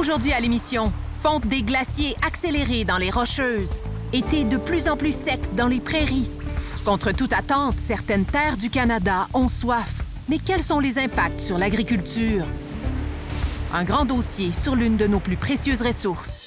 Aujourd'hui à l'émission, fonte des glaciers accélérée dans les Rocheuses, été de plus en plus sec dans les prairies. Contre toute attente, certaines terres du Canada ont soif. Mais quels sont les impacts sur l'agriculture? Un grand dossier sur l'une de nos plus précieuses ressources.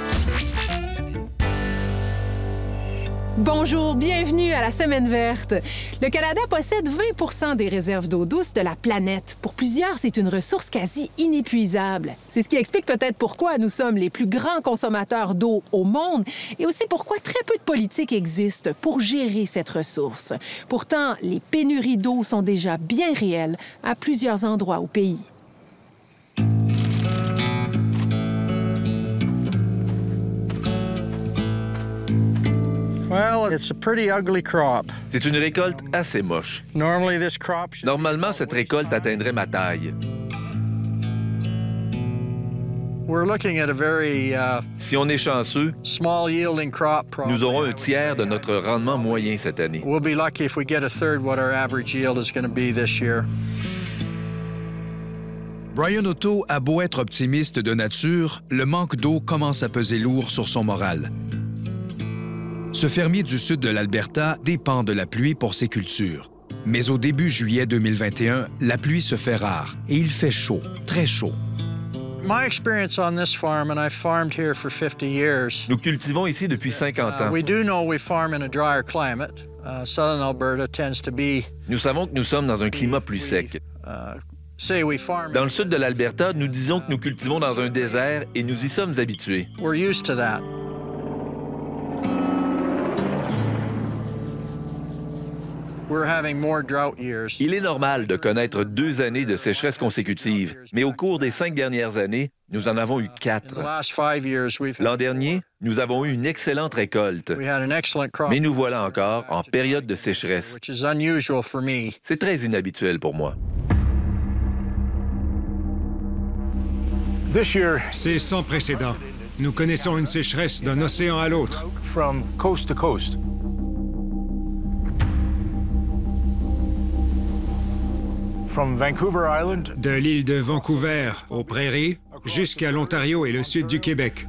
Bonjour, bienvenue à la Semaine verte. Le Canada possède 20 des réserves d'eau douce de la planète. Pour plusieurs, c'est une ressource quasi inépuisable. C'est ce qui explique peut-être pourquoi nous sommes les plus grands consommateurs d'eau au monde et aussi pourquoi très peu de politiques existent pour gérer cette ressource. Pourtant, les pénuries d'eau sont déjà bien réelles à plusieurs endroits au pays. C'est une récolte assez moche. Normalement, cette récolte atteindrait ma taille. Si on est chanceux, nous aurons un tiers de notre rendement moyen cette année. Brian Otto a beau être optimiste de nature, le manque d'eau commence à peser lourd sur son moral. Ce fermier du sud de l'Alberta dépend de la pluie pour ses cultures. Mais au début juillet 2021, la pluie se fait rare et il fait chaud, très chaud. Nous cultivons ici depuis 50 ans. Nous savons que nous sommes dans un climat plus sec. Dans le sud de l'Alberta, nous disons que nous cultivons dans un désert et nous y sommes habitués. Il est normal de connaître 2 années de sécheresse consécutive, mais au cours des 5 dernières années, nous en avons eu 4. L'an dernier, nous avons eu une excellente récolte, mais nous voilà encore en période de sécheresse. C'est très inhabituel pour moi. C'est sans précédent. Nous connaissons une sécheresse d'un océan à l'autre. De l'île de Vancouver aux prairies jusqu'à l'Ontario et le sud du Québec.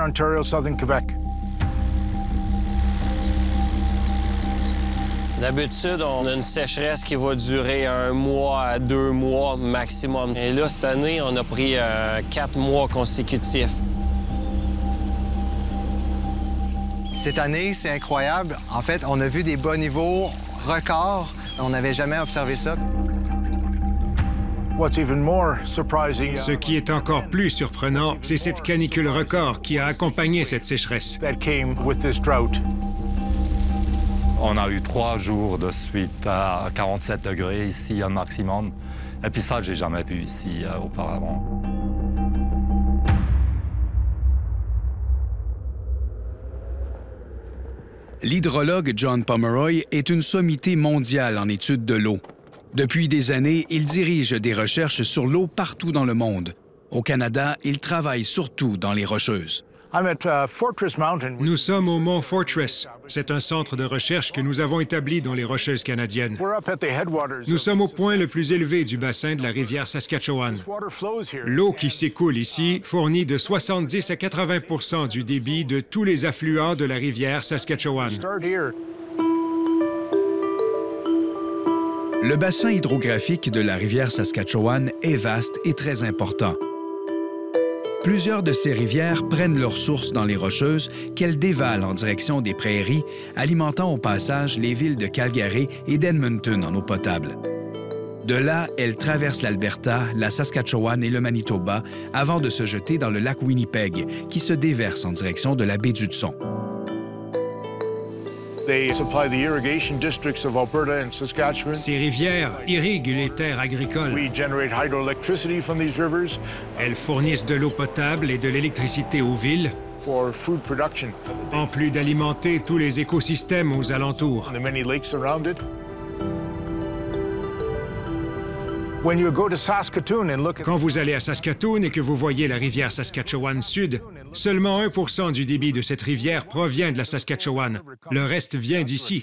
D'habitude, on a une sécheresse qui va durer 1 mois à 2 mois maximum. Et là, cette année, on a pris 4 mois consécutifs. Cette année, c'est incroyable. En fait, on a vu des bas niveaux records. On n'avait jamais observé ça. Ce qui est encore plus surprenant, c'est cette canicule record qui a accompagné cette sécheresse. On a eu 3 jours de suite à 47 degrés ici, un maximum. Et puis ça, j'ai jamais vu ici auparavant. L'hydrologue John Pomeroy est une sommité mondiale en études de l'eau. Depuis des années, il dirige des recherches sur l'eau partout dans le monde. Au Canada, il travaille surtout dans les Rocheuses. Nous sommes au mont Fortress. C'est un centre de recherche que nous avons établi dans les Rocheuses canadiennes. Nous sommes au point le plus élevé du bassin de la rivière Saskatchewan. L'eau qui s'écoule ici fournit de 70 à 80 du débit de tous les affluents de la rivière Saskatchewan. Le bassin hydrographique de la rivière Saskatchewan est vaste et très important. Plusieurs de ces rivières prennent leur source dans les Rocheuses qu'elles dévalent en direction des prairies, alimentant au passage les villes de Calgary et d'Edmonton en eau potable. De là, elles traversent l'Alberta, la Saskatchewan et le Manitoba avant de se jeter dans le lac Winnipeg, qui se déverse en direction de la baie d'Hudson. Ces rivières irriguent les terres agricoles. Elles fournissent de l'eau potable et de l'électricité aux villes, en plus d'alimenter tous les écosystèmes aux alentours. Quand vous allez à Saskatoon et que vous voyez la rivière Saskatchewan Sud, seulement 1 % du débit de cette rivière provient de la Saskatchewan. Le reste vient d'ici.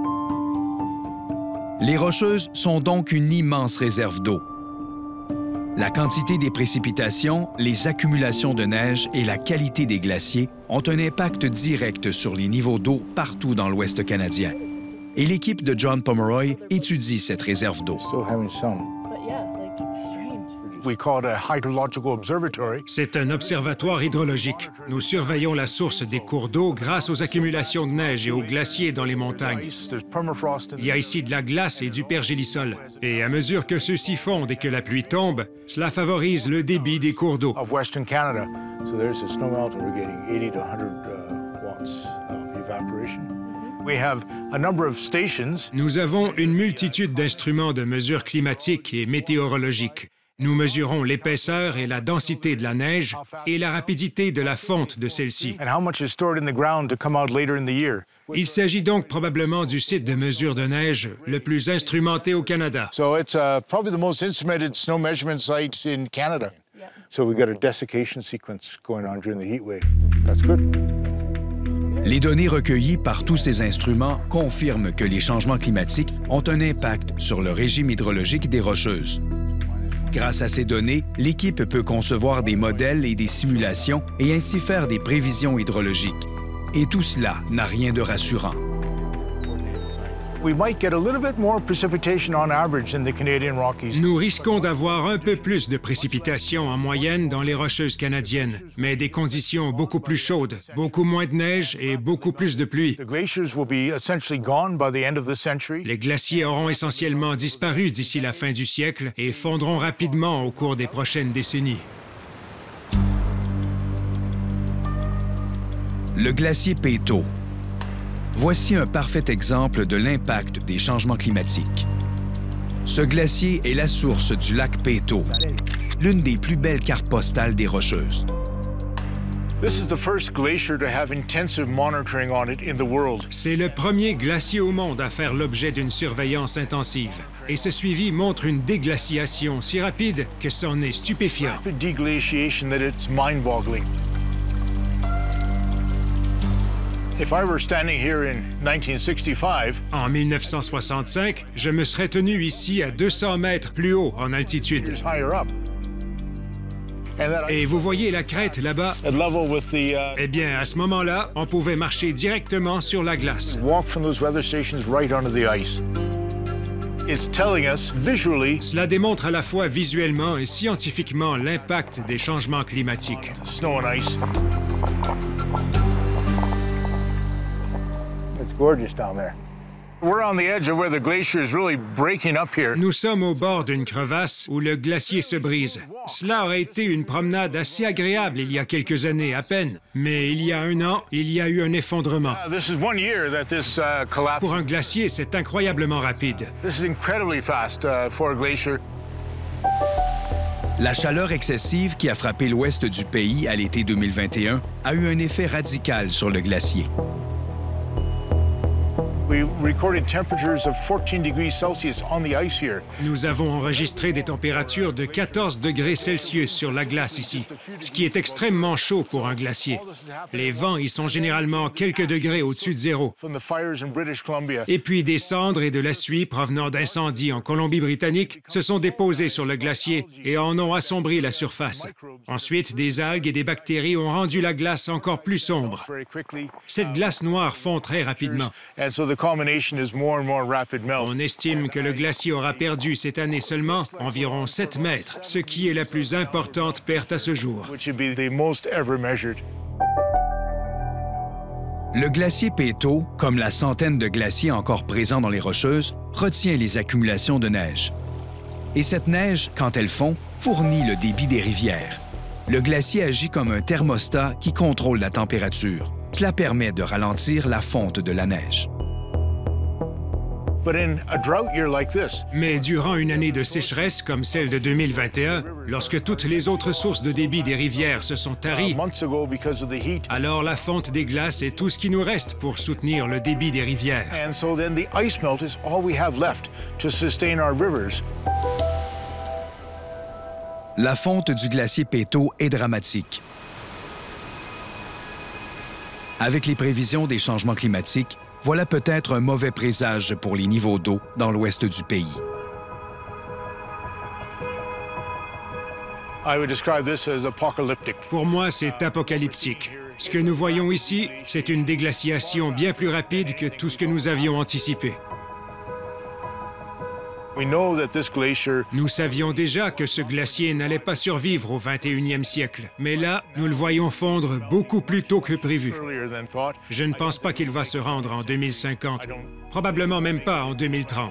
Les Rocheuses sont donc une immense réserve d'eau. La quantité des précipitations, les accumulations de neige et la qualité des glaciers ont un impact direct sur les niveaux d'eau partout dans l'Ouest canadien. Et l'équipe de John Pomeroy étudie cette réserve d'eau. C'est un observatoire hydrologique. Nous surveillons la source des cours d'eau grâce aux accumulations de neige et aux glaciers dans les montagnes. Il y a ici de la glace et du pergélisol. Et à mesure que ceux-ci fondent et que la pluie tombe, cela favorise le débit des cours d'eau. Nous avons une multitude d'instruments de mesure climatique et météorologique. Nous mesurons l'épaisseur et la densité de la neige et la rapidité de la fonte de celle-ci. Il s'agit donc probablement du site de mesure de neige le plus instrumenté au Canada. Les données recueillies par tous ces instruments confirment que les changements climatiques ont un impact sur le régime hydrologique des Rocheuses. Grâce à ces données, l'équipe peut concevoir des modèles et des simulations et ainsi faire des prévisions hydrologiques. Et tout cela n'a rien de rassurant. Nous risquons d'avoir un peu plus de précipitations en moyenne dans les Rocheuses canadiennes, mais des conditions beaucoup plus chaudes, beaucoup moins de neige et beaucoup plus de pluie. Les glaciers auront essentiellement disparu d'ici la fin du siècle et fondront rapidement au cours des prochaines décennies. Le glacier Peyto. Voici un parfait exemple de l'impact des changements climatiques. Ce glacier est la source du lac Peyto, l'une des plus belles cartes postales des Rocheuses. C'est le premier glacier au monde à faire l'objet d'une surveillance intensive. Et ce suivi montre une déglaciation si rapide que c'en est stupéfiant. En 1965, je me serais tenu ici à 200 mètres plus haut en altitude. Et vous voyez la crête là-bas? Eh bien, à ce moment-là, on pouvait marcher directement sur la glace. Cela démontre à la fois visuellement et scientifiquement l'impact des changements climatiques. Nous sommes au bord d'une crevasse où le glacier se brise. Cela aurait été une promenade assez agréable il y a quelques années à peine, mais il y a un an, il y a eu un effondrement. Pour un glacier, c'est incroyablement rapide. La chaleur excessive qui a frappé l'ouest du pays à l'été 2021 a eu un effet radical sur le glacier. Nous avons enregistré des températures de 14 degrés Celsius sur la glace ici, ce qui est extrêmement chaud pour un glacier. Les vents y sont généralement quelques degrés au-dessus de zéro. Et puis des cendres et de la suie provenant d'incendies en Colombie-Britannique se sont déposées sur le glacier et en ont assombri la surface. Ensuite, des algues et des bactéries ont rendu la glace encore plus sombre. Cette glace noire fond très rapidement. On estime que le glacier aura perdu cette année seulement environ 7 mètres, ce qui est la plus importante perte à ce jour. Le glacier Peyto, comme la centaine de glaciers encore présents dans les Rocheuses, retient les accumulations de neige. Et cette neige, quand elle fond, fournit le débit des rivières. Le glacier agit comme un thermostat qui contrôle la température. Cela permet de ralentir la fonte de la neige. Mais durant une année de sécheresse comme celle de 2021, lorsque toutes les autres sources de débit des rivières se sont taries, alors la fonte des glaces est tout ce qui nous reste pour soutenir le débit des rivières. La fonte du glacier Peyto est dramatique. Avec les prévisions des changements climatiques, voilà peut-être un mauvais présage pour les niveaux d'eau dans l'ouest du pays. Pour moi, c'est apocalyptique. Ce que nous voyons ici, c'est une déglaciation bien plus rapide que tout ce que nous avions anticipé. Nous savions déjà que ce glacier n'allait pas survivre au 21e siècle, mais là, nous le voyons fondre beaucoup plus tôt que prévu. Je ne pense pas qu'il va se rendre en 2050, probablement même pas en 2030.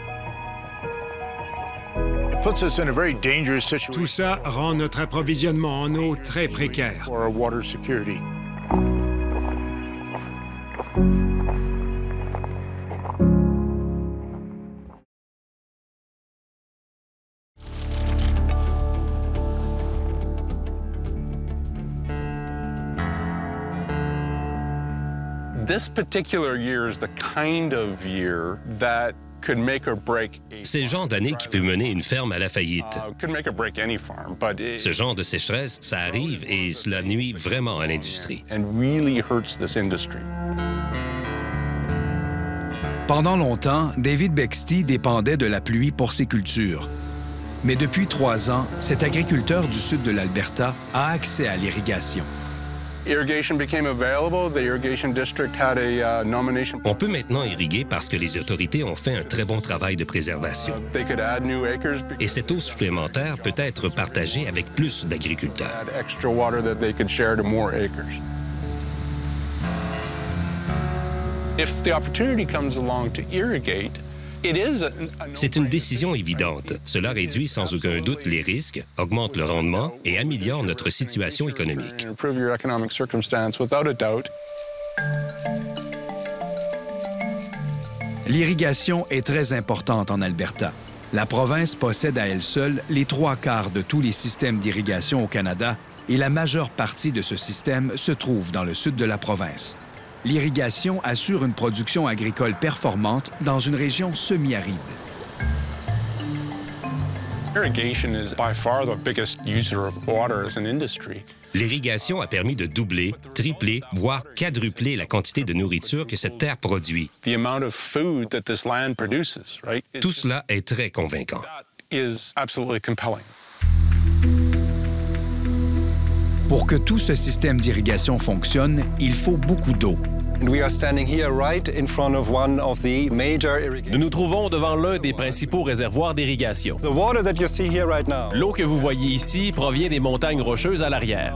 Tout ça rend notre approvisionnement en eau très précaire. This particular year is the kind of year that could make or break. C'est le genre d'année qui peut mener une ferme à la faillite. Could make or break any farm, but Ce genre de sécheresse, ça arrive et cela nuit vraiment à l'industrie. And really hurts this industry. Pendant longtemps, David Bexty dépendait de la pluie pour ses cultures. Mais depuis 3 ans, cet agriculteur du sud de l'Alberta a accès à l'irrigation. On peut maintenant irriguer parce que les autorités ont fait un très bon travail de préservation. Et cette eau supplémentaire peut être partagée avec plus d'agriculteurs. C'est une décision évidente. Cela réduit sans aucun doute les risques, augmente le rendement et améliore notre situation économique. L'irrigation est très importante en Alberta. La province possède à elle seule les 3/4 de tous les systèmes d'irrigation au Canada et la majeure partie de ce système se trouve dans le sud de la province. L'irrigation assure une production agricole performante dans une région semi-aride. L'irrigation a permis de doubler, tripler, voire quadrupler la quantité de nourriture que cette terre produit. Tout cela est très convaincant. Pour que tout ce système d'irrigation fonctionne, il faut beaucoup d'eau. Nous nous trouvons devant l'un des principaux réservoirs d'irrigation. L'eau que vous voyez ici provient des montagnes rocheuses à l'arrière.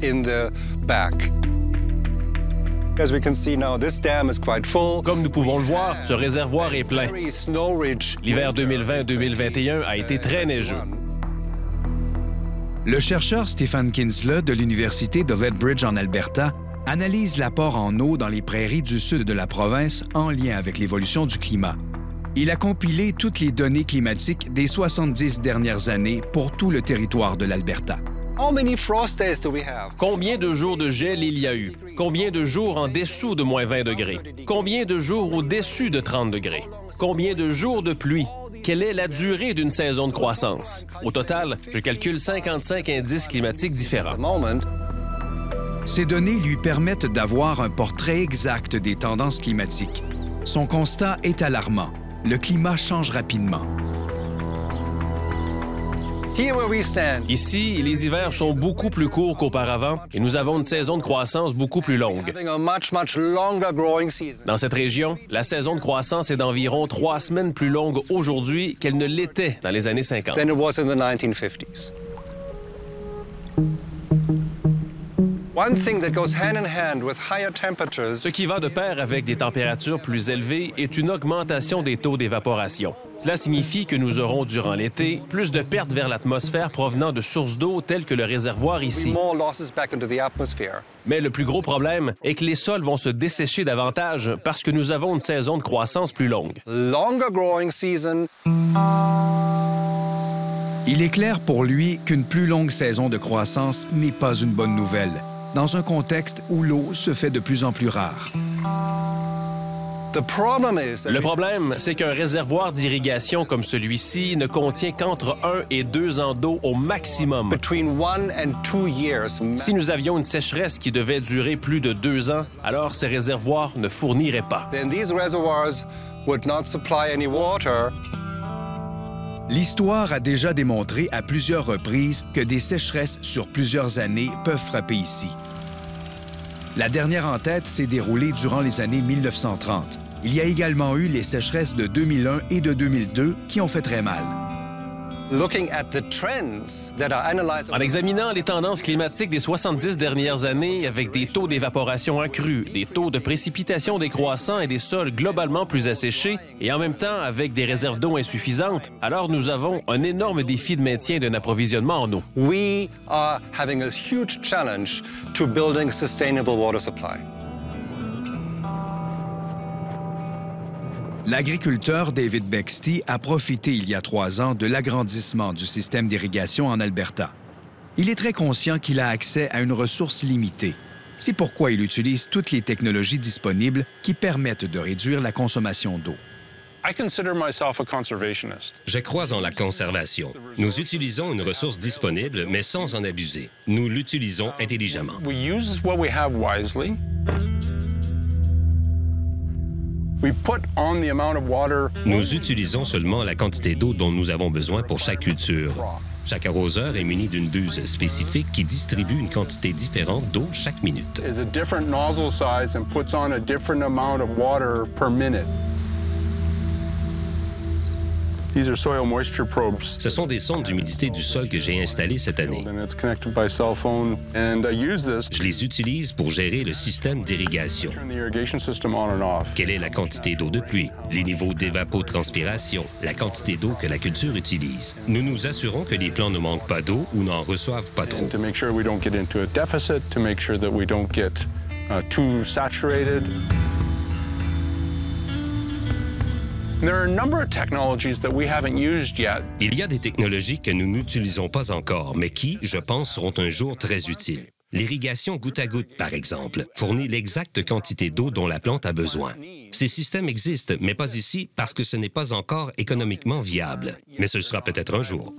Comme nous pouvons le voir, ce réservoir est plein. L'hiver 2020-2021 a été très neigeux. Le chercheur Stephen Kinsler de l'Université de Lethbridge en Alberta analyse l'apport en eau dans les prairies du sud de la province en lien avec l'évolution du climat. Il a compilé toutes les données climatiques des 70 dernières années pour tout le territoire de l'Alberta. Combien de jours de gel il y a eu? Combien de jours en dessous de moins 20 degrés? Combien de jours au-dessus de 30 degrés? Combien de jours de pluie? Quelle est la durée d'une saison de croissance? Au total, je calcule 55 indices climatiques différents. Ces données lui permettent d'avoir un portrait exact des tendances climatiques. Son constat est alarmant. Le climat change rapidement. Ici, les hivers sont beaucoup plus courts qu'auparavant et nous avons une saison de croissance beaucoup plus longue. Dans cette région, la saison de croissance est d'environ 3 semaines plus longue aujourd'hui qu'elle ne l'était dans les années 50. Ce qui va de pair avec des températures plus élevées est une augmentation des taux d'évaporation. Cela signifie que nous aurons, durant l'été, plus de pertes vers l'atmosphère provenant de sources d'eau telles que le réservoir ici. Mais le plus gros problème est que les sols vont se dessécher davantage parce que nous avons une saison de croissance plus longue. Il est clair pour lui qu'une plus longue saison de croissance n'est pas une bonne nouvelle, dans un contexte où l'eau se fait de plus en plus rare. Le problème, c'est qu'un réservoir d'irrigation comme celui-ci ne contient qu'entre 1 et 2 ans d'eau au maximum. Si nous avions une sécheresse qui devait durer plus de 2 ans, alors ces réservoirs ne fourniraient pas. L'histoire a déjà démontré à plusieurs reprises que des sécheresses sur plusieurs années peuvent frapper ici. La dernière en tête s'est déroulée durant les années 1930. Il y a également eu les sécheresses de 2001 et de 2002 qui ont fait très mal. En examinant les tendances climatiques des 70 dernières années avec des taux d'évaporation accrus, des taux de précipitation décroissants et des sols globalement plus asséchés, et en même temps avec des réserves d'eau insuffisantes, alors nous avons un énorme défi de maintien d'un approvisionnement en eau. We are having a huge challenge to building sustainable water supply. L'agriculteur David Bexty a profité il y a 3 ans de l'agrandissement du système d'irrigation en Alberta. Il est très conscient qu'il a accès à une ressource limitée. C'est pourquoi il utilise toutes les technologies disponibles qui permettent de réduire la consommation d'eau. Je crois en la conservation. Nous utilisons une ressource disponible, mais sans en abuser. Nous l'utilisons intelligemment. Nous utilisons seulement la quantité d'eau dont nous avons besoin pour chaque culture. Chaque arroseur est muni d'une buse spécifique qui distribue une quantité différente d'eau chaque minute. Ce sont des sondes d'humidité du sol que j'ai installées cette année. Je les utilise pour gérer le système d'irrigation. Quelle est la quantité d'eau de pluie, les niveaux d'évapotranspiration, la quantité d'eau que la culture utilise. Nous nous assurons que les plants ne manquent pas d'eau ou n'en reçoivent pas trop. Il y a des technologies que nous n'utilisons pas encore, mais qui, je pense, seront un jour très utiles. L'irrigation goutte à goutte, par exemple, fournit l'exacte quantité d'eau dont la plante a besoin. Ces systèmes existent, mais pas ici parce que ce n'est pas encore économiquement viable. Mais ce sera peut-être un jour.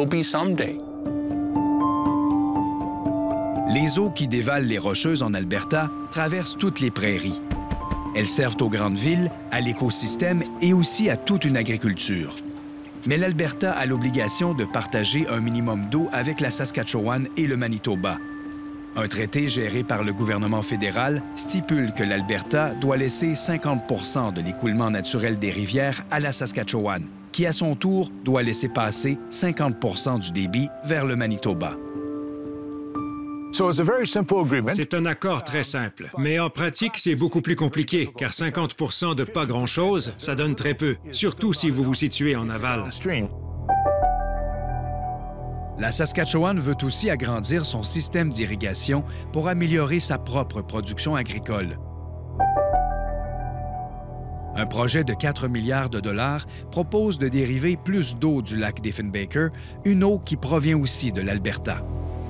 Les eaux qui dévalent les Rocheuses en Alberta traversent toutes les prairies. Elles servent aux grandes villes, à l'écosystème et aussi à toute une agriculture. Mais l'Alberta a l'obligation de partager un minimum d'eau avec la Saskatchewan et le Manitoba. Un traité géré par le gouvernement fédéral stipule que l'Alberta doit laisser 50 % de l'écoulement naturel des rivières à la Saskatchewan, qui à son tour doit laisser passer 50 % du débit vers le Manitoba. C'est un accord très simple, mais en pratique, c'est beaucoup plus compliqué, car 50 % de pas grand-chose, ça donne très peu, surtout si vous vous situez en aval. La Saskatchewan veut aussi agrandir son système d'irrigation pour améliorer sa propre production agricole. Un projet de 4 milliards de dollars propose de dériver plus d'eau du lac Diefenbaker, une eau qui provient aussi de l'Alberta.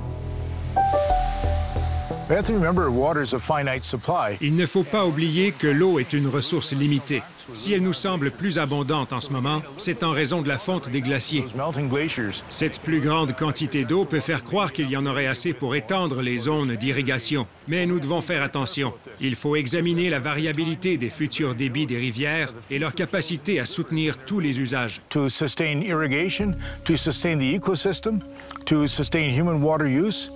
Il ne faut pas oublier que l'eau est une ressource limitée. Si elle nous semble plus abondante en ce moment, c'est en raison de la fonte des glaciers. Cette plus grande quantité d'eau peut faire croire qu'il y en aurait assez pour étendre les zones d'irrigation. Mais nous devons faire attention. Il faut examiner la variabilité des futurs débits des rivières et leur capacité à soutenir tous les usages. To sustain irrigation, to sustain the ecosystem, to sustain human water use.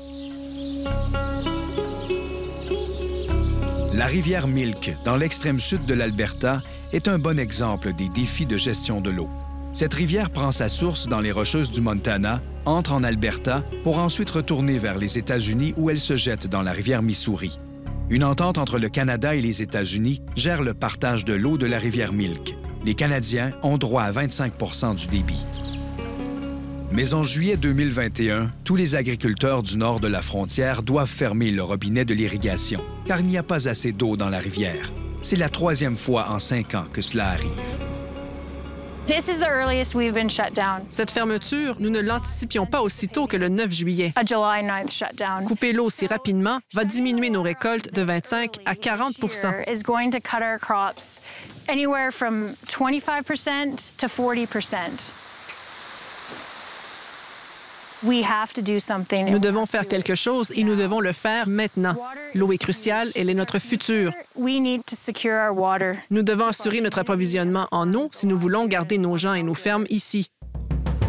La rivière Milk, dans l'extrême sud de l'Alberta, est un bon exemple des défis de gestion de l'eau. Cette rivière prend sa source dans les Rocheuses du Montana, entre en Alberta pour ensuite retourner vers les États-Unis où elle se jette dans la rivière Missouri. Une entente entre le Canada et les États-Unis gère le partage de l'eau de la rivière Milk. Les Canadiens ont droit à 25 % du débit. Mais en juillet 2021, tous les agriculteurs du nord de la frontière doivent fermer le robinet de l'irrigation, car il n'y a pas assez d'eau dans la rivière. C'est la 3e fois en 5 ans que cela arrive. Cette fermeture, nous ne l'anticipions pas aussitôt que le 9 juillet. Couper l'eau si rapidement va diminuer nos récoltes de 25 à 40 %. Nous devons faire quelque chose et nous devons le faire maintenant. L'eau est cruciale, elle est notre futur. Nous devons assurer notre approvisionnement en eau si nous voulons garder nos gens et nos fermes ici.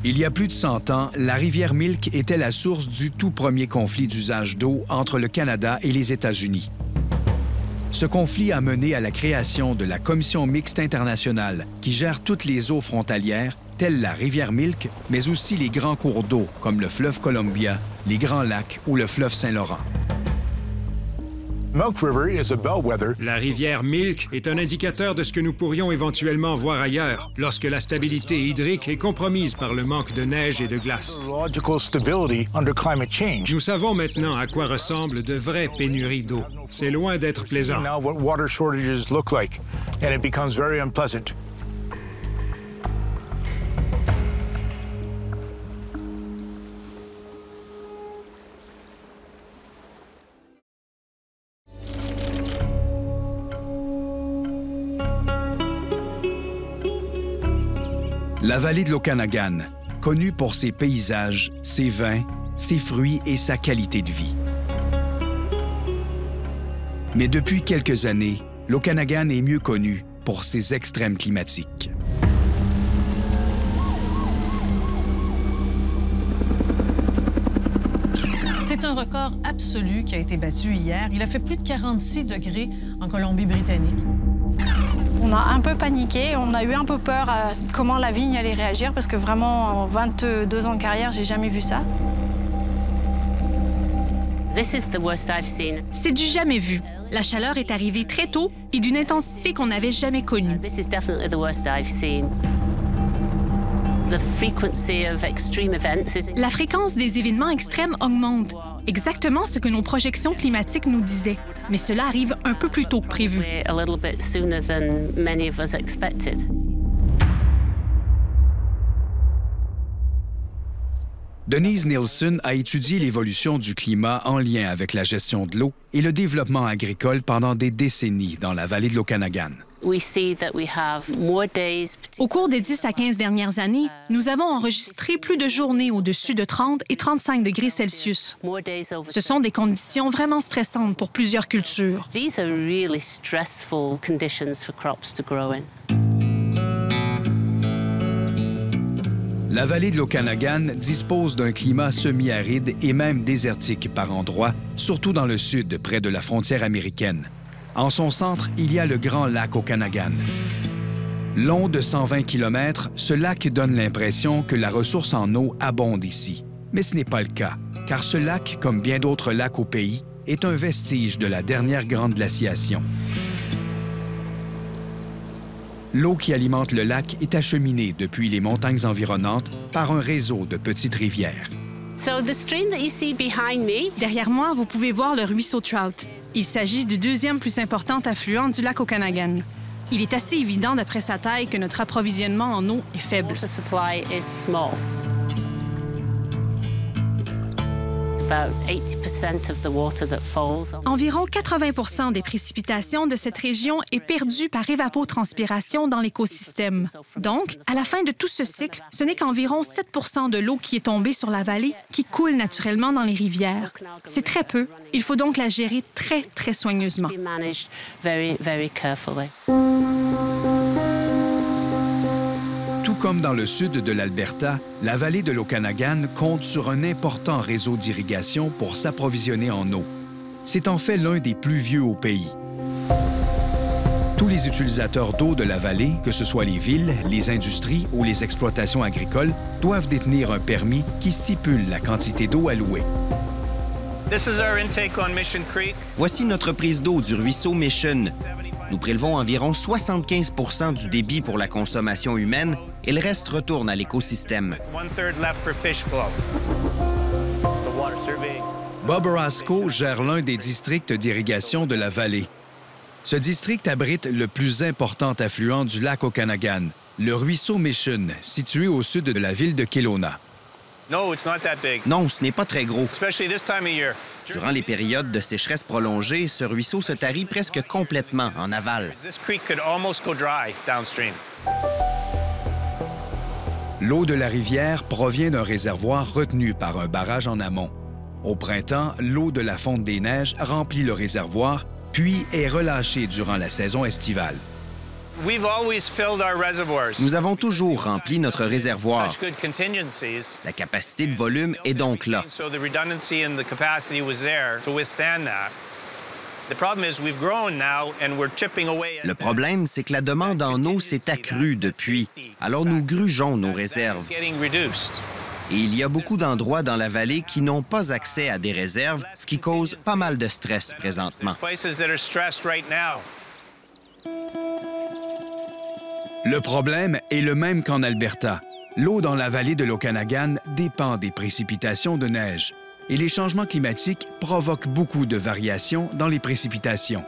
Il y a plus de 100 ans, la rivière Milk était la source du tout premier conflit d'usage d'eau entre le Canada et les États-Unis. Ce conflit a mené à la création de la Commission mixte internationale qui gère toutes les eaux frontalières, telles la rivière Milk, mais aussi les grands cours d'eau comme le fleuve Columbia, les Grands Lacs ou le fleuve Saint-Laurent. La rivière Milk est un indicateur de ce que nous pourrions éventuellement voir ailleurs lorsque la stabilité hydrique est compromise par le manque de neige et de glace. Nous savons maintenant à quoi ressemblent de vraies pénuries d'eau. C'est loin d'être plaisant. La vallée de l'Okanagan, connue pour ses paysages, ses vins, ses fruits et sa qualité de vie. Mais depuis quelques années, l'Okanagan est mieux connu pour ses extrêmes climatiques. C'est un record absolu qui a été battu hier. Il a fait plus de 46 degrés en Colombie-Britannique. On a un peu paniqué, on a eu un peu peur à comment la vigne allait réagir parce que vraiment, en 22 ans de carrière, j'ai jamais vu ça. C'est du jamais vu. La chaleur est arrivée très tôt et d'une intensité qu'on n'avait jamais connue. La fréquence des événements extrêmes augmente, exactement ce que nos projections climatiques nous disaient. Mais cela arrive un peu plus tôt que prévu. Denise Nielsen a étudié l'évolution du climat en lien avec la gestion de l'eau et le développement agricole pendant des décennies dans la vallée de l'Okanagan. Au cours des 10 à 15 dernières années, nous avons enregistré plus de journées au-dessus de 30 et 35 degrés Celsius. Ce sont des conditions vraiment stressantes pour plusieurs cultures. La vallée de l'Okanagan dispose d'un climat semi-aride et même désertique par endroits, surtout dans le sud, près de la frontière américaine. En son centre, il y a le Grand Lac Okanagan. Long de 120 km, ce lac donne l'impression que la ressource en eau abonde ici. Mais ce n'est pas le cas, car ce lac, comme bien d'autres lacs au pays, est un vestige de la dernière grande glaciation. L'eau qui alimente le lac est acheminée depuis les montagnes environnantes par un réseau de petites rivières. Derrière moi, vous pouvez voir le ruisseau Trout. Il s'agit du deuxième plus important affluent du lac Okanagan. Il est assez évident d'après sa taille que notre approvisionnement en eau est faible. Environ 80% des précipitations de cette région est perdue par évapotranspiration dans l'écosystème. Donc, à la fin de tout ce cycle, ce n'est qu'environ 7% de l'eau qui est tombée sur la vallée qui coule naturellement dans les rivières. C'est très peu. Il faut donc la gérer très, très soigneusement. Tout comme dans le sud de l'Alberta, la vallée de l'Okanagan compte sur un important réseau d'irrigation pour s'approvisionner en eau. C'est en fait l'un des plus vieux au pays. Tous les utilisateurs d'eau de la vallée, que ce soit les villes, les industries ou les exploitations agricoles, doivent détenir un permis qui stipule la quantité d'eau allouée. Voici notre prise d'eau du ruisseau Mission. Nous prélevons environ 75 % du débit pour la consommation humaine et le reste retourne à l'écosystème. Bob Orozco gère l'un des districts d'irrigation de la vallée. Ce district abrite le plus important affluent du lac Okanagan, le ruisseau Mission, situé au sud de la ville de Kelowna. Non, ce n'est pas très gros. Durant les périodes de sécheresse prolongée, ce ruisseau se tarit presque complètement en aval. L'eau de la rivière provient d'un réservoir retenu par un barrage en amont. Au printemps, l'eau de la fonte des neiges remplit le réservoir, puis est relâchée durant la saison estivale. Nous avons toujours rempli notre réservoir. La capacité de volume est donc là. Le problème, c'est que la demande en eau s'est accrue depuis. Alors nous grugeons nos réserves. Et il y a beaucoup d'endroits dans la vallée qui n'ont pas accès à des réserves, ce qui cause pas mal de stress présentement. Le problème est le même qu'en Alberta. L'eau dans la vallée de l'Okanagan dépend des précipitations de neige. Et les changements climatiques provoquent beaucoup de variations dans les précipitations.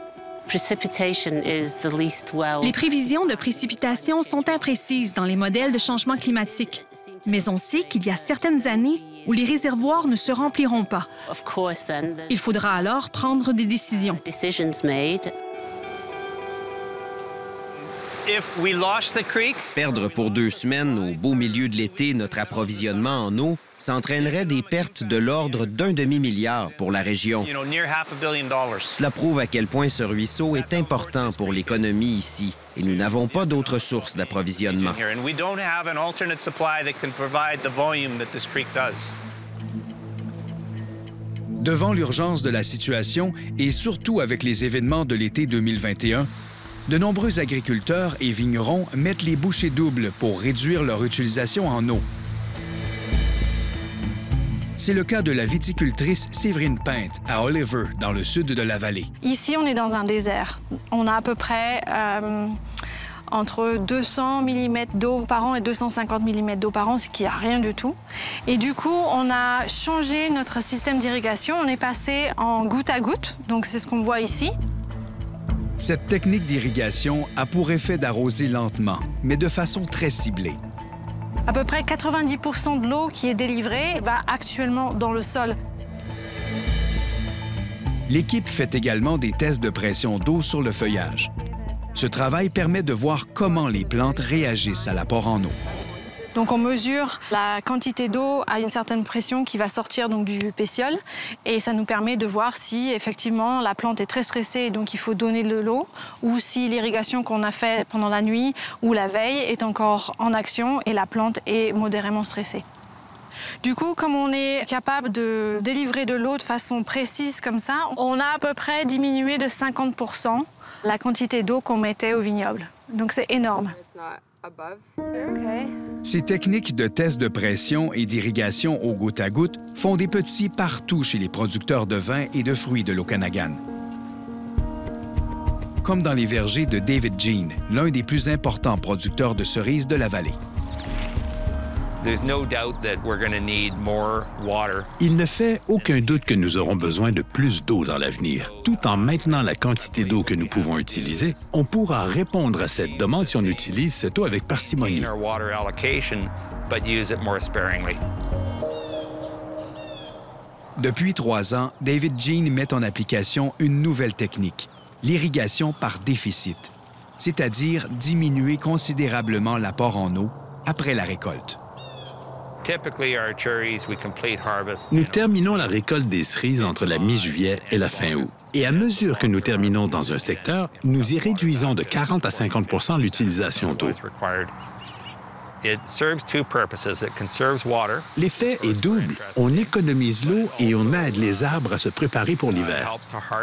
Les prévisions de précipitations sont imprécises dans les modèles de changement climatique. Mais on sait qu'il y a certaines années où les réservoirs ne se rempliront pas. Il faudra alors prendre des décisions. Perdre pour 2 semaines au beau milieu de l'été notre approvisionnement en eau, ça entraînerait des pertes de l'ordre d'1 demi-milliard pour la région. Cela prouve à quel point ce ruisseau est important pour l'économie ici et nous n'avons pas d'autres sources d'approvisionnement. Devant l'urgence de la situation et surtout avec les événements de l'été 2021, de nombreux agriculteurs et vignerons mettent les bouchées doubles pour réduire leur utilisation en eau. C'est le cas de la viticultrice Séverine Pinte à Oliver, dans le sud de la vallée. Ici, on est dans un désert. On a à peu près entre 200 mm d'eau par an et 250 mm d'eau par an, ce qui n'est rien du tout. Et du coup, on a changé notre système d'irrigation. On est passé en goutte à goutte, donc c'est ce qu'on voit ici. Cette technique d'irrigation a pour effet d'arroser lentement, mais de façon très ciblée. À peu près 90% de l'eau qui est délivrée va actuellement dans le sol. L'équipe fait également des tests de pression d'eau sur le feuillage. Ce travail permet de voir comment les plantes réagissent à l'apport en eau. Donc on mesure la quantité d'eau à une certaine pression qui va sortir donc du pétiole et ça nous permet de voir si effectivement la plante est très stressée et donc il faut donner de l'eau ou si l'irrigation qu'on a faite pendant la nuit ou la veille est encore en action et la plante est modérément stressée. Du coup, comme on est capable de délivrer de l'eau de façon précise comme ça, on a à peu près diminué de 50% la quantité d'eau qu'on mettait au vignoble. Donc c'est énorme. Ces techniques de test de pression et d'irrigation au goutte à goutte font des petits partout chez les producteurs de vin et de fruits de l'Okanagan. Comme dans les vergers de David Jean, l'un des plus importants producteurs de cerises de la vallée. Il ne fait aucun doute que nous aurons besoin de plus d'eau dans l'avenir. Tout en maintenant la quantité d'eau que nous pouvons utiliser, on pourra répondre à cette demande si on utilise cette eau avec parcimonie. Depuis 3 ans, David Jean met en application une nouvelle technique, l'irrigation par déficit, c'est-à-dire diminuer considérablement l'apport en eau après la récolte. Nous terminons la récolte des cerises entre la mi-juillet et la fin août. Et à mesure que nous terminons dans un secteur, nous y réduisons de 40 à 50 l'utilisation d'eau. L'effet est double. On économise l'eau et on aide les arbres à se préparer pour l'hiver.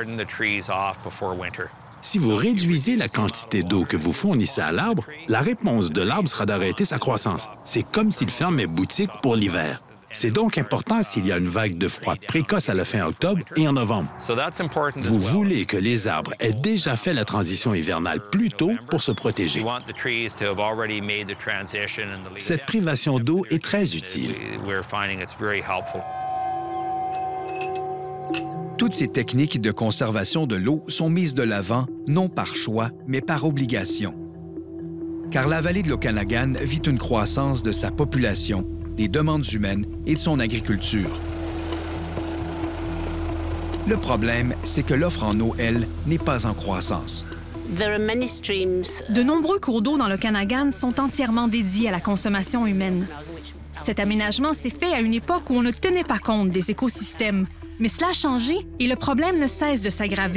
Si vous réduisez la quantité d'eau que vous fournissez à l'arbre, la réponse de l'arbre sera d'arrêter sa croissance. C'est comme s'il fermait boutique pour l'hiver. C'est donc important s'il y a une vague de froid précoce à la fin octobre et en novembre. Vous voulez que les arbres aient déjà fait la transition hivernale plus tôt pour se protéger. Cette privation d'eau est très utile. Toutes ces techniques de conservation de l'eau sont mises de l'avant, non par choix, mais par obligation. Car la vallée de l'Okanagan vit une croissance de sa population, des demandes humaines et de son agriculture. Le problème, c'est que l'offre en eau, elle, n'est pas en croissance. De nombreux cours d'eau dans l'Okanagan sont entièrement dédiés à la consommation humaine. Cet aménagement s'est fait à une époque où on ne tenait pas compte des écosystèmes, Mais cela a changé et le problème ne cesse de s'aggraver.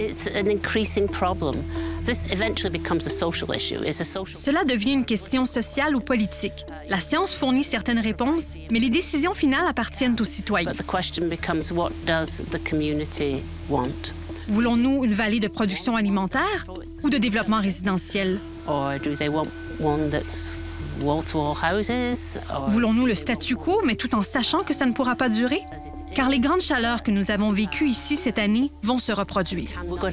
Cela devient une question sociale ou politique. La science fournit certaines réponses, mais les décisions finales appartiennent aux citoyens. Voulons-nous une vallée de production alimentaire ou de développement résidentiel? Voulons-nous le statu quo, mais tout en sachant que ça ne pourra pas durer? Car les grandes chaleurs que nous avons vécues ici cette année vont se reproduire.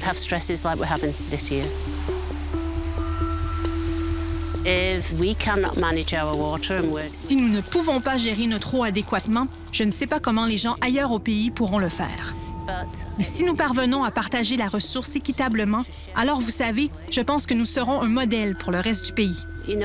Si nous ne pouvons pas gérer notre eau adéquatement, je ne sais pas comment les gens ailleurs au pays pourront le faire. Mais si nous parvenons à partager la ressource équitablement, alors vous savez, je pense que nous serons un modèle pour le reste du pays.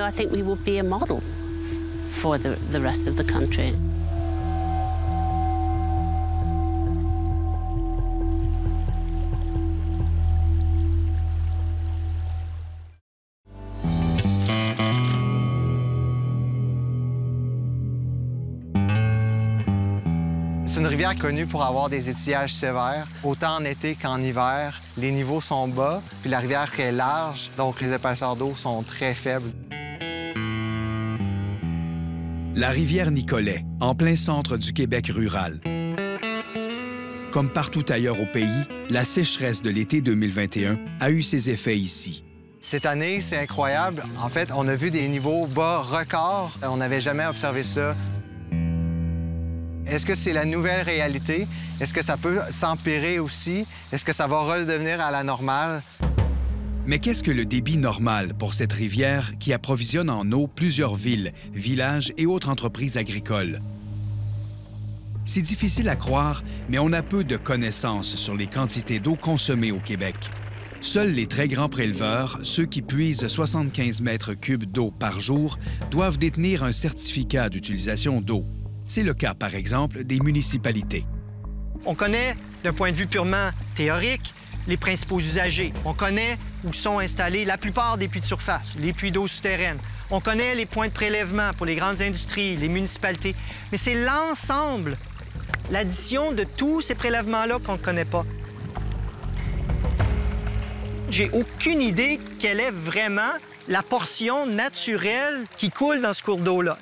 C'est une rivière connue pour avoir des étiages sévères. Autant en été qu'en hiver, les niveaux sont bas, puis la rivière est large, donc les épaisseurs d'eau sont très faibles. La rivière Nicolet, en plein centre du Québec rural. Comme partout ailleurs au pays, la sécheresse de l'été 2021 a eu ses effets ici. Cette année, c'est incroyable. En fait, on a vu des niveaux bas records. On n'avait jamais observé ça. Est-ce que c'est la nouvelle réalité? Est-ce que ça peut s'empirer aussi? Est-ce que ça va redevenir à la normale? Mais qu'est-ce que le débit normal pour cette rivière qui approvisionne en eau plusieurs villes, villages et autres entreprises agricoles? C'est difficile à croire, mais on a peu de connaissances sur les quantités d'eau consommées au Québec. Seuls les très grands préleveurs, ceux qui puisent 75 mètres cubes d'eau par jour, doivent détenir un certificat d'utilisation d'eau. C'est le cas, par exemple, des municipalités. On connaît, d'un point de vue purement théorique, les principaux usagers. On connaît où sont installés la plupart des puits de surface, les puits d'eau souterraines. On connaît les points de prélèvement pour les grandes industries, les municipalités. Mais c'est l'ensemble, l'addition de tous ces prélèvements-là qu'on ne connaît pas. J'ai aucune idée quelle est vraiment la portion naturelle qui coule dans ce cours d'eau-là.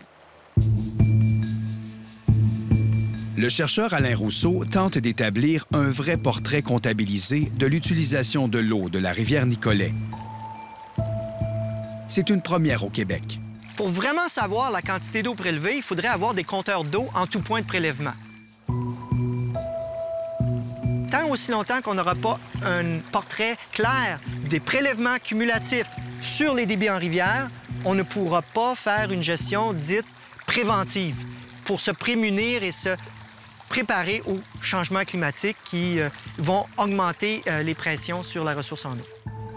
Le chercheur Alain Rousseau tente d'établir un vrai portrait comptabilisé de l'utilisation de l'eau de la rivière Nicolet. C'est une première au Québec. Pour vraiment savoir la quantité d'eau prélevée, il faudrait avoir des compteurs d'eau en tout point de prélèvement. Tant aussi longtemps qu'on n'aura pas un portrait clair des prélèvements cumulatifs sur les débits en rivière, on ne pourra pas faire une gestion dite préventive pour se prémunir et se préparer aux changements climatiques qui vont augmenter les pressions sur la ressource en eau.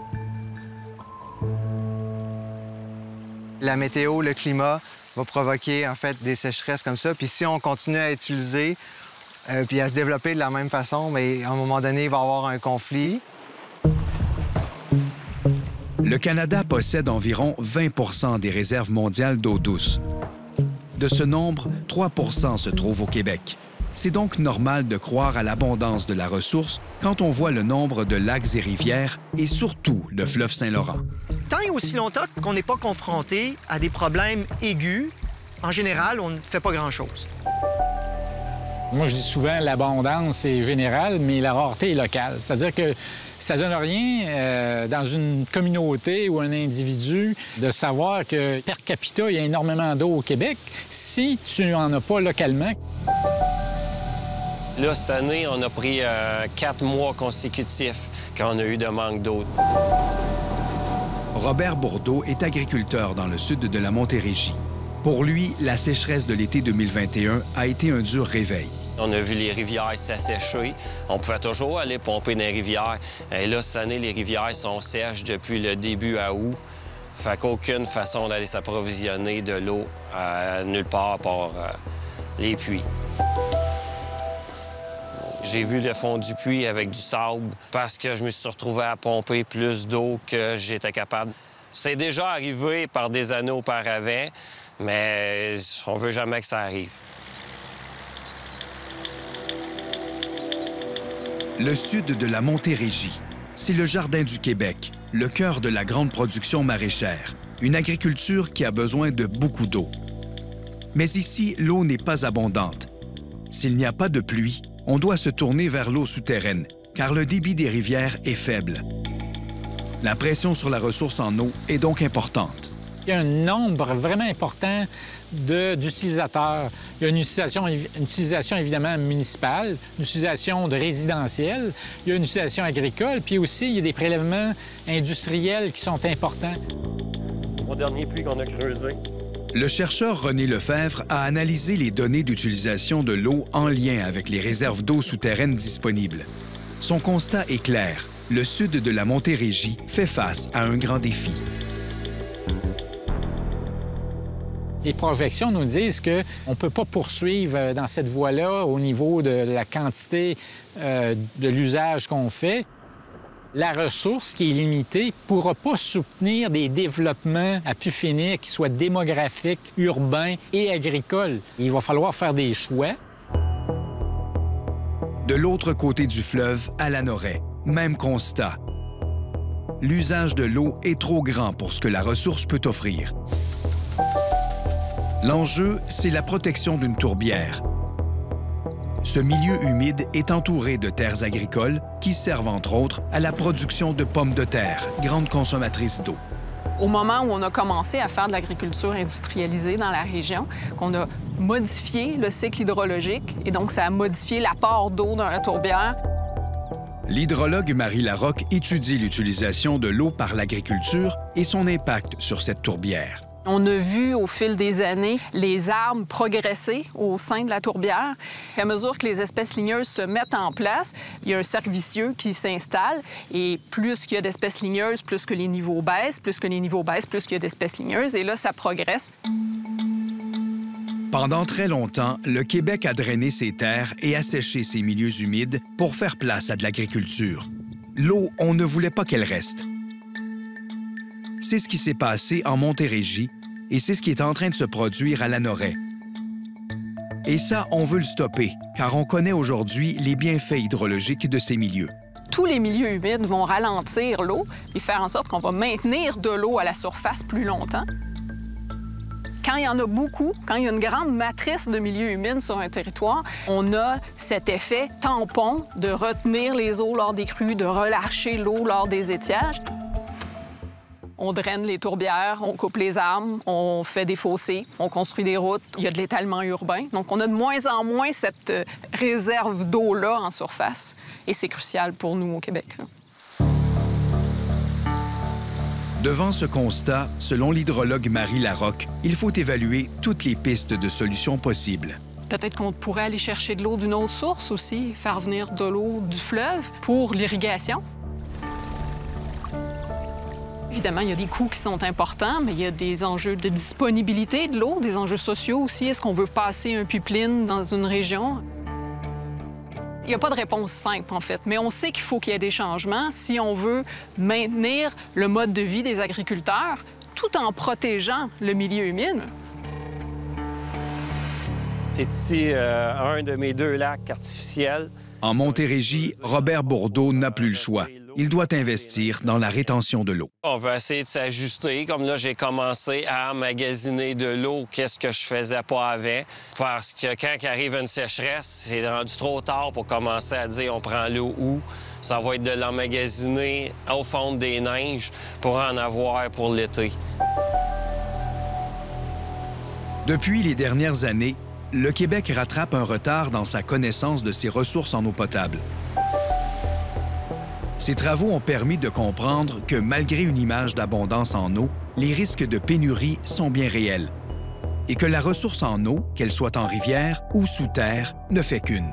La météo, le climat va provoquer en fait des sécheresses comme ça. Puis si on continue à utiliser puis à se développer de la même façon, mais à un moment donné, il va y avoir un conflit. Le Canada possède environ 20 des réserves mondiales d'eau douce. De ce nombre, 3 se trouvent au Québec. C'est donc normal de croire à l'abondance de la ressource quand on voit le nombre de lacs et rivières et surtout le fleuve Saint-Laurent. Tant et aussi longtemps qu'on n'est pas confronté à des problèmes aigus, en général, on ne fait pas grand-chose. Moi, je dis souvent l'abondance est générale, mais la rareté est locale. C'est-à-dire que ça ne donne rien dans une communauté ou un individu de savoir que per capita, il y a énormément d'eau au Québec si tu n'en as pas localement. Là, cette année, on a pris 4 mois consécutifs quand on a eu de manque d'eau. Robert Bourdeau est agriculteur dans le sud de la Montérégie. Pour lui, la sécheresse de l'été 2021 a été un dur réveil. On a vu les rivières s'assécher. On pouvait toujours aller pomper dans les rivières. Et là, cette année, les rivières sont sèches depuis le début à août. Fait qu'aucune façon d'aller s'approvisionner de l'eau nulle part à part les puits. J'ai vu le fond du puits avec du sable parce que je me suis retrouvé à pomper plus d'eau que j'étais capable. C'est déjà arrivé par des années auparavant, mais on veut jamais que ça arrive. Le sud de la Montérégie, c'est le jardin du Québec, le cœur de la grande production maraîchère, une agriculture qui a besoin de beaucoup d'eau. Mais ici, l'eau n'est pas abondante. S'il n'y a pas de pluie, on doit se tourner vers l'eau souterraine, car le débit des rivières est faible. La pression sur la ressource en eau est donc importante. Il y a un nombre vraiment important d'utilisateurs. Il y a une utilisation évidemment municipale, une utilisation de résidentielle, il y a une utilisation agricole, puis aussi il y a des prélèvements industriels qui sont importants. Au dernier puits qu'on a creusé. Le chercheur René Lefebvre a analysé les données d'utilisation de l'eau en lien avec les réserves d'eau souterraines disponibles. Son constat est clair. Le sud de la Montérégie fait face à un grand défi. Les projections nous disent qu'on ne peut pas poursuivre dans cette voie-là au niveau de la quantité de l'usage qu'on fait. La ressource qui est limitée ne pourra pas soutenir des développements à pu finir qui soient démographiques, urbains et agricoles. Il va falloir faire des choix. De l'autre côté du fleuve, à Lanoraie, même constat. L'usage de l'eau est trop grand pour ce que la ressource peut offrir. L'enjeu, c'est la protection d'une tourbière. Ce milieu humide est entouré de terres agricoles qui servent entre autres à la production de pommes de terre, grande consommatrice d'eau. Au moment où on a commencé à faire de l'agriculture industrialisée dans la région, qu'on a modifié le cycle hydrologique et donc ça a modifié l'apport d'eau dans la tourbière. L'hydrologue Marie Larocque étudie l'utilisation de l'eau par l'agriculture et son impact sur cette tourbière. On a vu au fil des années les arbres progresser au sein de la tourbière. À mesure que les espèces ligneuses se mettent en place, il y a un cercle vicieux qui s'installe. Et plus qu'il y a d'espèces ligneuses, plus que les niveaux baissent. Plus que les niveaux baissent, plus qu'il y a d'espèces ligneuses. Et là, ça progresse. Pendant très longtemps, le Québec a drainé ses terres et asséché ses milieux humides pour faire place à de l'agriculture. L'eau, on ne voulait pas qu'elle reste. C'est ce qui s'est passé en Montérégie et c'est ce qui est en train de se produire à Lanoraie. Et ça, on veut le stopper, car on connaît aujourd'hui les bienfaits hydrologiques de ces milieux. Tous les milieux humides vont ralentir l'eau et faire en sorte qu'on va maintenir de l'eau à la surface plus longtemps. Quand il y en a beaucoup, quand il y a une grande matrice de milieux humides sur un territoire, on a cet effet tampon de retenir les eaux lors des crues, de relâcher l'eau lors des étiages. On draine les tourbières, on coupe les arbres, on fait des fossés, on construit des routes, il y a de l'étalement urbain. Donc, on a de moins en moins cette réserve d'eau-là en surface. Et c'est crucial pour nous au Québec. Devant ce constat, selon l'hydrologue Marie Larocque, il faut évaluer toutes les pistes de solutions possibles. Peut-être qu'on pourrait aller chercher de l'eau d'une autre source aussi, faire venir de l'eau du fleuve pour l'irrigation. Évidemment, il y a des coûts qui sont importants, mais il y a des enjeux de disponibilité de l'eau, des enjeux sociaux aussi. Est-ce qu'on veut passer un pipeline dans une région? Il n'y a pas de réponse simple, en fait, mais on sait qu'il faut qu'il y ait des changements si on veut maintenir le mode de vie des agriculteurs tout en protégeant le milieu humide. C'est ici un de mes 2 lacs artificiels. En Montérégie, Robert Bourdeau n'a plus le choix. Il doit investir dans la rétention de l'eau. On va essayer de s'ajuster. Comme là, j'ai commencé à magasiner de l'eau. Qu'est-ce que je faisais pas avant? Parce que quand arrive une sécheresse, c'est rendu trop tard pour commencer à dire on prend l'eau où. Ça va être de l'emmagasiner au fond des neiges pour en avoir pour l'été. Depuis les dernières années, le Québec rattrape un retard dans sa connaissance de ses ressources en eau potable. Ces travaux ont permis de comprendre que malgré une image d'abondance en eau, les risques de pénurie sont bien réels et que la ressource en eau, qu'elle soit en rivière ou sous terre, ne fait qu'une.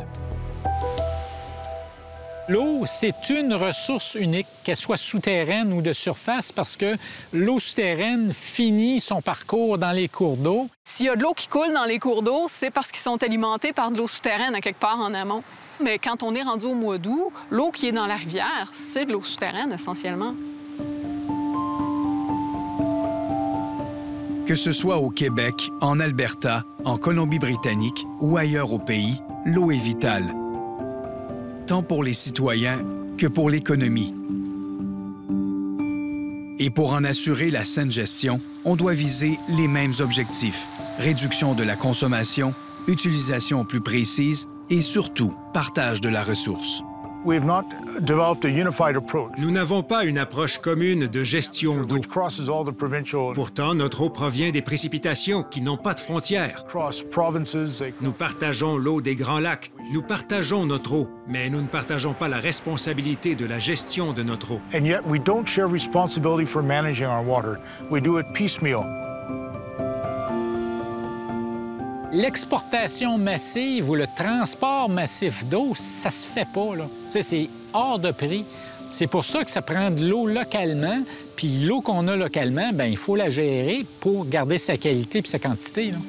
L'eau, c'est une ressource unique, qu'elle soit souterraine ou de surface, parce que l'eau souterraine finit son parcours dans les cours d'eau. S'il y a de l'eau qui coule dans les cours d'eau, c'est parce qu'ils sont alimentés par de l'eau souterraine à quelque part en amont. Mais quand on est rendu au mois d'août, l'eau qui est dans la rivière, c'est de l'eau souterraine essentiellement. Que ce soit au Québec, en Alberta, en Colombie-Britannique ou ailleurs au pays, l'eau est vitale. tant pour les citoyens que pour l'économie. Et pour en assurer la saine gestion, on doit viser les mêmes objectifs: réduction de la consommation, utilisation plus précise et surtout partage de la ressource. Nous n'avons pas une approche commune de gestion d'eau. Pourtant, notre eau provient des précipitations qui n'ont pas de frontières. Nous partageons l'eau des Grands Lacs. Nous partageons notre eau, mais nous ne partageons pas la responsabilité de la gestion de notre eau. And yet we don't share responsibility for managing our water. We do it piecemeal. L'exportation massive ou le transport massif d'eau, ça se fait pas, là. Tu sais, c'est hors de prix. C'est pour ça que ça prend de l'eau localement, puis l'eau qu'on a localement, bien, il faut la gérer pour garder sa qualité puis sa quantité, là.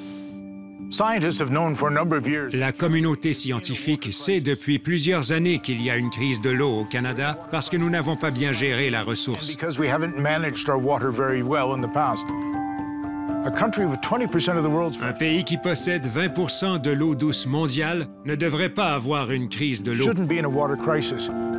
La communauté scientifique sait depuis plusieurs années qu'il y a une crise de l'eau au Canada parce que nous n'avons pas bien géré la ressource. Un pays qui possède 20 de l'eau douce mondiale ne devrait pas avoir une crise de l'eau.